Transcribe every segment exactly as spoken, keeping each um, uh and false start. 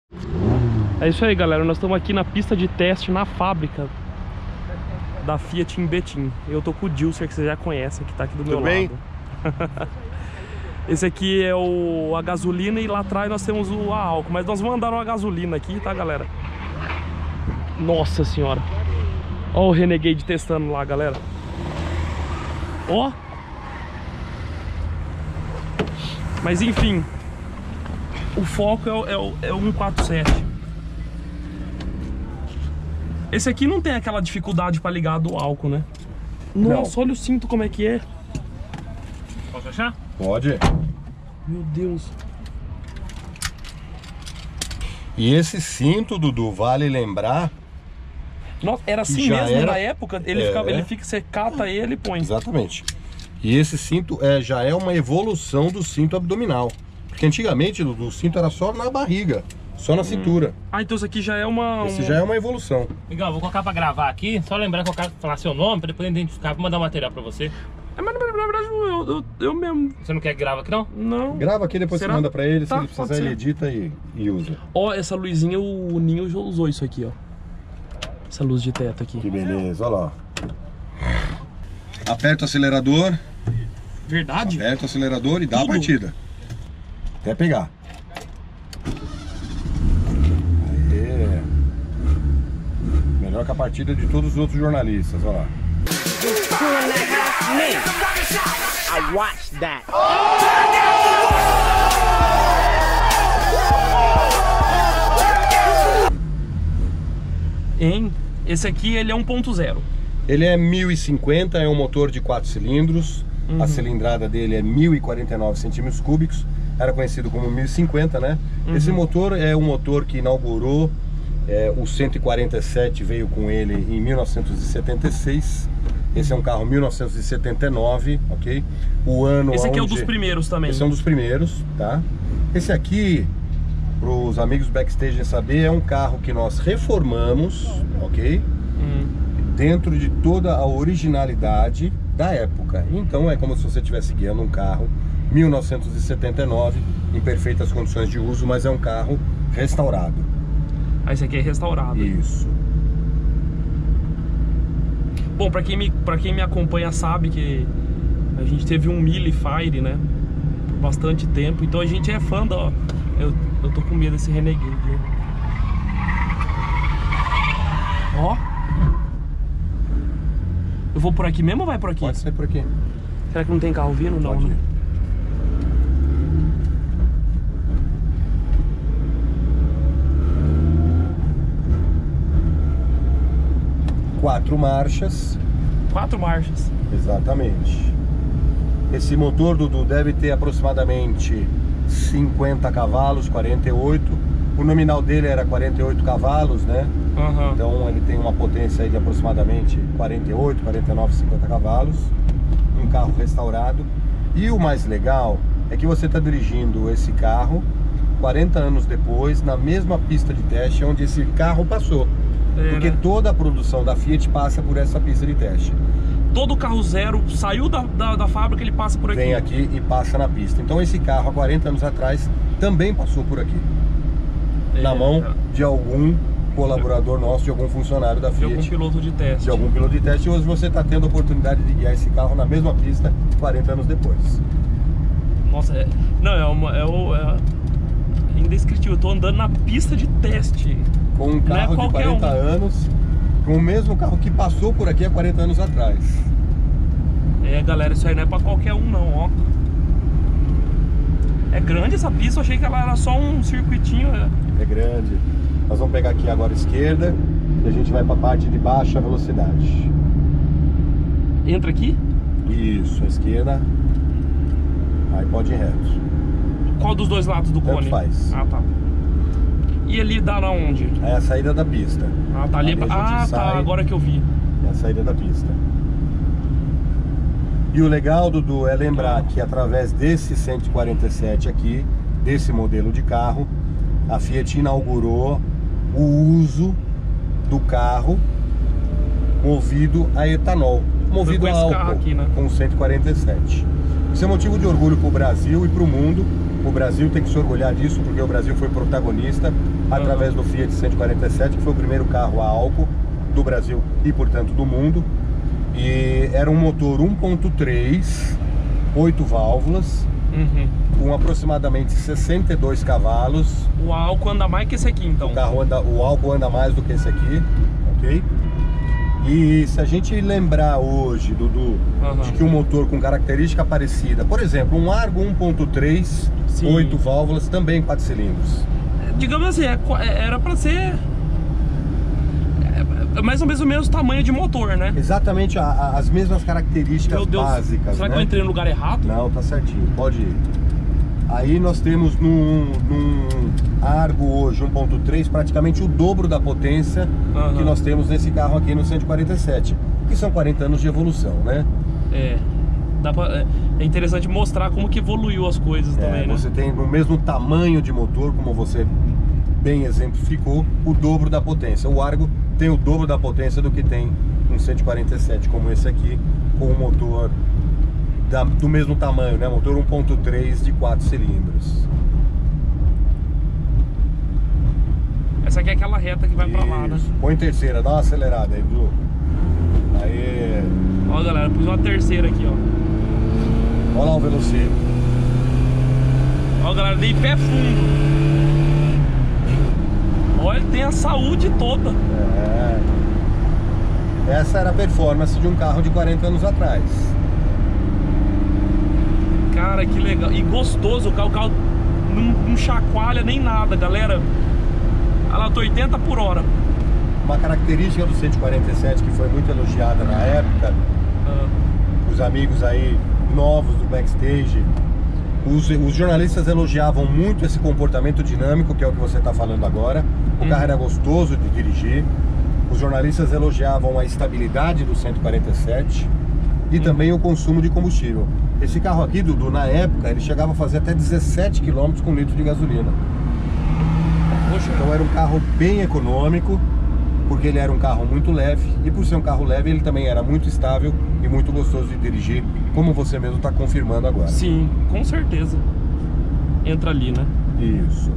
É isso aí, galera, nós estamos aqui na pista de teste na fábrica da Fiat em Betim. Eu tô com o Dilcer, que você já conhece, que tá aqui do meu Tudo bem? lado. Esse aqui é o, a gasolina e lá atrás nós temos o a álcool. Mas nós vamos andar uma gasolina aqui, tá, galera? Nossa senhora. Ó o Renegade testando lá, galera. Ó. Mas enfim, o foco é o, é o, é o cento e quarenta e sete. Esse aqui não tem aquela dificuldade pra ligar do álcool, né? Nossa, não. Olha o cinto como é que é. Posso achar? Pode. Meu Deus. E esse cinto, Dudu, vale lembrar... Nossa, era assim mesmo era... na época? Ele, é, ficava, é. ele fica, você cata ele e põe. Exatamente. E esse cinto é, já é uma evolução do cinto abdominal. Porque antigamente, Dudu, o cinto era só na barriga, só na hum. cintura. Ah, então isso aqui já é uma... Esse uma... já é uma evolução. Miguel, vou colocar pra gravar aqui, só lembrar que eu quero falar seu nome, pra depois identificar, vou mandar um material pra você. É, mas na verdade eu, eu, eu mesmo... Você não quer que grava aqui não? Não. Grava aqui, depois Será? Você manda pra ele, tá, se ele precisar ele edita e, e usa. Ó, essa luzinha, o Ninho já usou isso aqui, ó. Essa luz de teto aqui. Que beleza, olha lá. Aperta o acelerador. Verdade? Aperta o acelerador e dá Tudo. a partida. Até pegar. Aê. Melhor que a partida de todos os outros jornalistas, olha lá. I watched that. Hein? Esse aqui ele é um ponto zero. Ele é mil e cinquenta, é um motor de quatro cilindros. Uhum. A cilindrada dele é mil e quarenta e nove centímetros cúbicos. Era conhecido como mil e cinquenta, né? Uhum. Esse motor é um motor que inaugurou é, o cento e quarenta e sete, veio com ele em mil novecentos e setenta e seis. Esse é um carro mil novecentos e setenta e nove, ok? O ano Esse aqui onde... é um dos primeiros também. Esse é um dos primeiros, tá? Esse aqui, para os amigos backstage saber, é um carro que nós reformamos, ok? Hum. Dentro de toda a originalidade da época. Então é como se você estivesse guiando um carro mil novecentos e setenta e nove em perfeitas condições de uso, mas é um carro restaurado. Ah, esse aqui é restaurado. Isso. Bom, pra quem me, pra quem me acompanha sabe que a gente teve um Mille Fire, né? Por bastante tempo. Então a gente é fã da... Eu, eu tô com medo desse Renegade. Ó. Eu vou por aqui mesmo ou vai por aqui? Pode ser por aqui. Será que não tem carro vindo? Não, Pode né? Quatro marchas. Quatro marchas. Exatamente. Esse motor, Dudu, deve ter aproximadamente cinquenta cavalos, quarenta e oito. O nominal dele era quarenta e oito cavalos, né? Uhum. Então ele tem uma potência aí de aproximadamente quarenta e oito, quarenta e nove, cinquenta cavalos. Um carro restaurado. E o mais legal é que você está dirigindo esse carro quarenta anos depois, na mesma pista de teste onde esse carro passou. É, porque né? Toda a produção da Fiat passa por essa pista de teste. Todo carro zero saiu da, da, da fábrica, ele passa por aqui. Vem aqui e passa na pista. Então esse carro há quarenta anos atrás também passou por aqui. É, na mão de algum colaborador nosso, de algum funcionário da Fiat. De algum piloto de teste. De algum piloto de teste. E hoje você está tendo a oportunidade de guiar esse carro na mesma pista quarenta anos depois. Nossa, é, não, é, uma, é, é indescritível. Eu tô andando na pista de teste. Com um carro é de quarenta um. anos, com o mesmo carro que passou por aqui há quarenta anos atrás. É, galera, isso aí não é pra qualquer um não, ó. É grande essa pista, eu achei que ela era só um circuitinho. É, é grande. Nós vamos pegar aqui agora a esquerda e a gente vai pra parte de baixa velocidade. Entra aqui? Isso, a esquerda. Aí pode ir reto. Qual dos dois lados do cone? Tanto faz. Ah, tá. E ele dá na onde? É a saída da pista. Ah, tá ali. ali ah, sai, tá, agora que eu vi. É a saída da pista. E o legal, Dudu, é lembrar que através desse cento e quarenta e sete aqui, desse modelo de carro, a Fiat inaugurou o uso do carro movido a etanol, movido a álcool, aqui, né? Com cento e quarenta e sete. Isso é motivo de orgulho para o Brasil e para o mundo. O Brasil tem que se orgulhar disso, porque o Brasil foi protagonista através do Fiat cento e quarenta e sete, que foi o primeiro carro a álcool do Brasil e, portanto, do mundo. E era um motor um ponto três, oito válvulas, uhum. com aproximadamente sessenta e dois cavalos. O álcool anda mais que esse aqui, então? O, carro anda, o álcool anda mais do que esse aqui, ok? E se a gente lembrar hoje, Dudu, uhum. de que um motor com característica parecida, por exemplo, um Argo um ponto três, oito válvulas, também quatro cilindros. Digamos assim, era para ser é mais ou menos o mesmo tamanho de motor, né? Exatamente, a, a, as mesmas características Meu Deus, será básicas. Será né? que eu entrei no lugar errado? Não, tá certinho, pode ir. Aí nós temos num, num Argo hoje um ponto três praticamente o dobro da potência uhum. que nós temos nesse carro aqui no cento e quarenta e sete, que são quarenta anos de evolução, né? É, dá pra, é interessante mostrar como que evoluiu as coisas é, também, né? Você tem no mesmo tamanho de motor, como você bem exemplificou, o dobro da potência. O Argo tem o dobro da potência do que tem um cento e quarenta e sete como esse aqui, com um motor Da, do mesmo tamanho, né? Motor um ponto três de quatro cilindros. Essa aqui é aquela reta que vai Isso. pra lá, né? Põe terceira, dá uma acelerada aí, Blue. Aí. Ó, galera, pus uma terceira aqui, ó. Olha lá o velocímetro. Ó, galera, dei pé fundo. Olha, ele tem a saúde toda. É. Essa era a performance de um carro de quarenta anos atrás. Cara, que legal. E gostoso, o carro, o carro não, não chacoalha nem nada, galera. Ela tá oitenta por hora. Uma característica do cento e quarenta e sete que foi muito elogiada na época, ah. os amigos aí novos do backstage, os, os jornalistas elogiavam muito esse comportamento dinâmico, que é o que você está falando agora. O hum. carro era gostoso de dirigir. Os jornalistas elogiavam a estabilidade do cento e quarenta e sete e hum. também o consumo de combustível. Esse carro aqui, Dudu, na época, ele chegava a fazer até dezessete quilômetros com litro de gasolina. Poxa, então era um carro bem econômico, porque ele era um carro muito leve, e por ser um carro leve, ele também era muito estável e muito gostoso de dirigir, como você mesmo está confirmando agora. Sim, com certeza. Entra ali, né? Isso.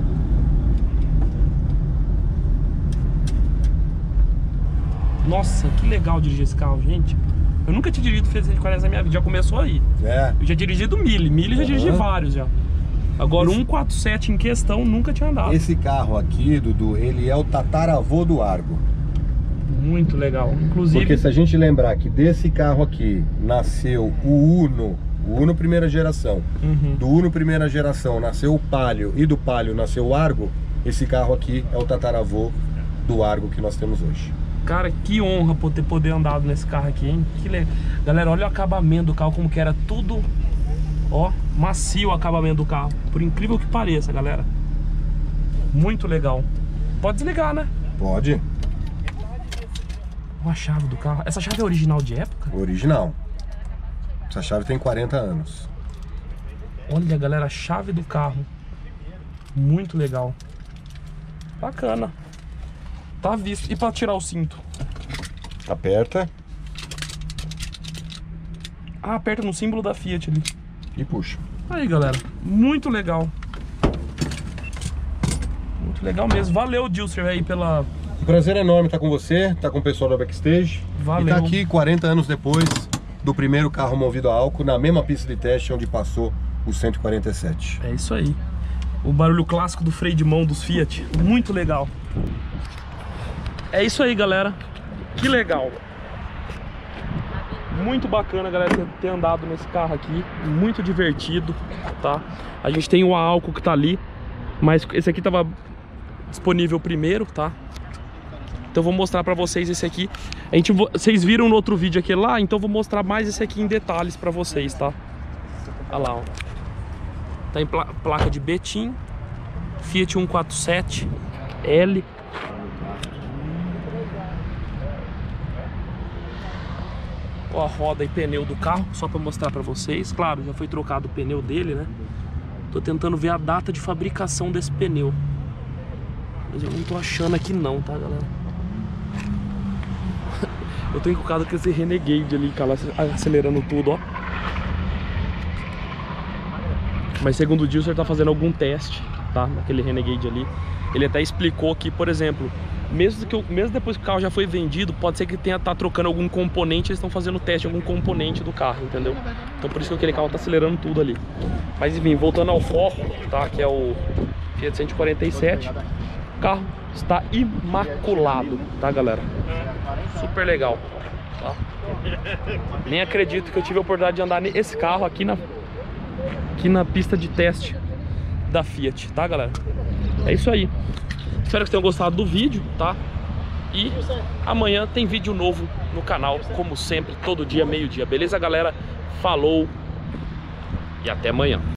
Nossa, que legal dirigir esse carro, gente. Eu nunca tinha dirigido cento e quarenta na minha vida, já começou aí. É. Eu já dirigi do Mille, Mille já uhum. dirigi vários já. Agora esse... um quatro sete em questão nunca tinha andado. Esse carro aqui, Dudu, ele é o tataravô do Argo. Muito legal, inclusive... Porque se a gente lembrar que desse carro aqui nasceu o Uno, o Uno primeira geração, uhum. do Uno primeira geração nasceu o Palio e do Palio nasceu o Argo, esse carro aqui é o tataravô do Argo que nós temos hoje. Cara, que honra poder, poder andado nesse carro aqui, hein? Que legal. Galera, olha o acabamento do carro, como que era tudo, ó, macio o acabamento do carro. Por incrível que pareça, galera. Muito legal. Pode desligar, né? Pode. Olha a chave do carro. Essa chave é original de época? Original. Essa chave tem quarenta anos. Olha, galera, a chave do carro. Muito legal. Bacana. Tá visto. E pra tirar o cinto? Aperta. Ah, aperta no símbolo da Fiat ali. E puxa. Aí, galera. Muito legal. Muito legal mesmo. Valeu, Dilcer, aí pela... Prazer enorme estar com você, estar com o pessoal da Backstage. Valeu. E tá aqui quarenta anos depois do primeiro carro movido a álcool, na mesma pista de teste onde passou o cento e quarenta e sete. É isso aí. O barulho clássico do freio de mão dos Fiat. Muito legal. É isso aí, galera. Que legal. Muito bacana, galera, ter, ter andado nesse carro aqui. Muito divertido, tá? A gente tem o a álcool que tá ali, mas esse aqui tava disponível primeiro, tá? Então eu vou mostrar pra vocês esse aqui. A gente, vocês viram no outro vídeo aqui lá, então eu vou mostrar mais esse aqui em detalhes pra vocês, tá? Olha lá, ó. Tá em pla placa de Betim, Fiat cento e quarenta e sete L. Ó, a roda e pneu do carro, só pra mostrar pra vocês. Claro, já foi trocado o pneu dele, né? Tô tentando ver a data de fabricação desse pneu, mas eu não tô achando aqui não, tá, galera? Eu tô encucado com esse Renegade ali, cara, acelerando tudo, ó. Mas segundo o Dilcer tá fazendo algum teste, tá? Naquele Renegade ali. Ele até explicou que, por exemplo, mesmo, que eu, mesmo depois que o carro já foi vendido, pode ser que tenha tá trocando algum componente, eles estão fazendo teste de algum componente do carro, entendeu? Então por isso que aquele carro tá acelerando tudo ali. Mas enfim, voltando ao foco, tá? Que é o Fiat cento e quarenta e sete. O carro está imaculado, tá, galera? Super legal, tá? Nem acredito que eu tive a oportunidade de andar nesse carro aqui na, aqui na pista de teste da Fiat, tá, galera? É isso aí. Espero que vocês tenham gostado do vídeo, tá? E amanhã tem vídeo novo no canal, como sempre, todo dia, meio-dia. Beleza, galera? Falou e até amanhã.